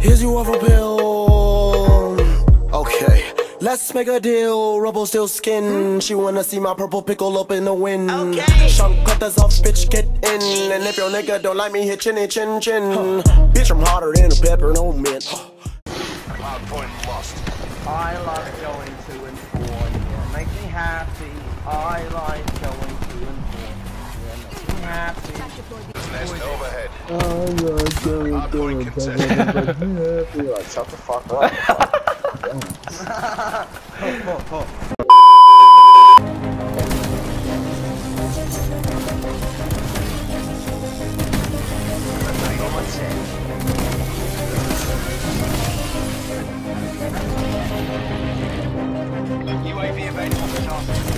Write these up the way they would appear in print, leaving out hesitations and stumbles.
Here's your waffle pill. Okay, let's make a deal. Rubble still skin. She wanna see my purple pickle up in the wind. Okay. Shunk cutters off, bitch, get in. And if your nigga don't like me, hit chinny chin chin. Bitch, I'm hotter than a pepper, no mint. Loud point lost. I love going to and fro. Yeah, make me happy. I like going to and fro. Yeah, make me happy. Nest overhead. Oh, Hardpoint contested. Like, shut the fuck up. UAV available for task.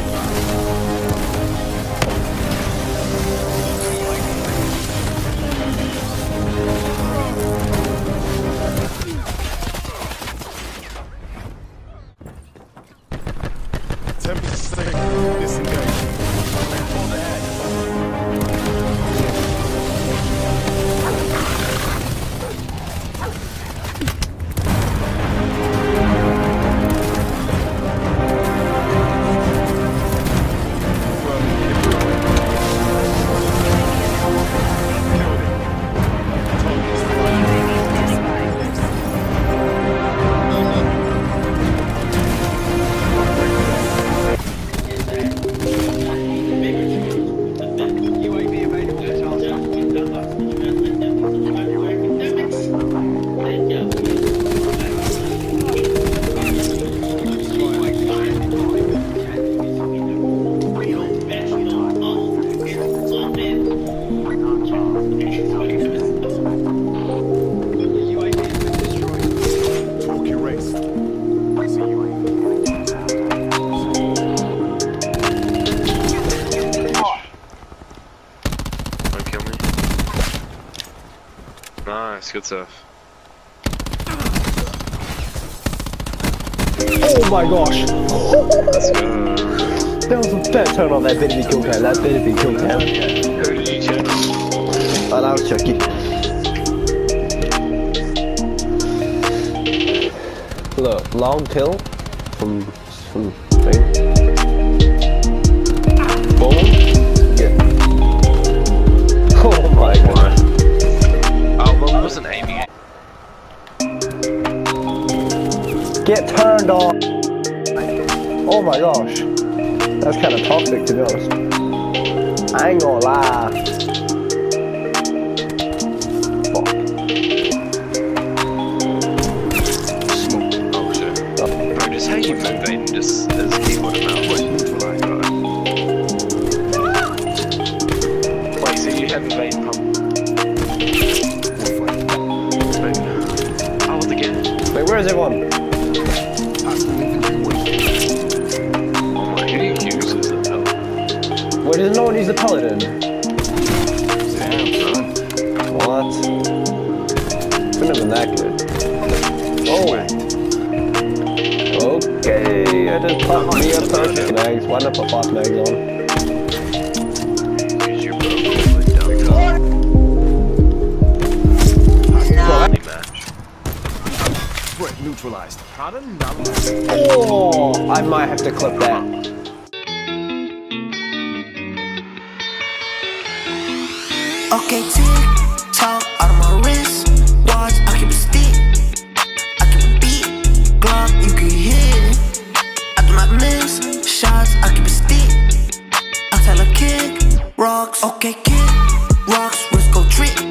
Nice, good stuff. Oh my gosh! Let's go. That was a better turn on that better be kill cam. That better be kill cam. Who did you check? Oh, that was Chucky. Look, long kill from thing. Boom. Yeah. Oh my god. Oh, well, I wasn't aiming it. Get turned on! Oh my gosh. That's kind of toxic, to be honest. I ain't gonna lie. Fuck. Oh shit. Bro, just how you move aim just as keyboard and mouse. Wait, so you have a vein pump? Oh, what the game? Wait, where is everyone? Why does no one use the paladin? Damn, What? Couldn't have been that good. Oh! Okay, I just popped me a purchase mags. Why not put fast mags on? Use your bow. Match. Threat neutralized. Oh! I might have to clip that. Okay, tick tock out of my wrist. Watch, I keep a stick. I keep a beat. Glock, you can hear it. I do not miss shots. I keep a stick. I tell her kick rocks. Okay, kick rocks. Let's go trick.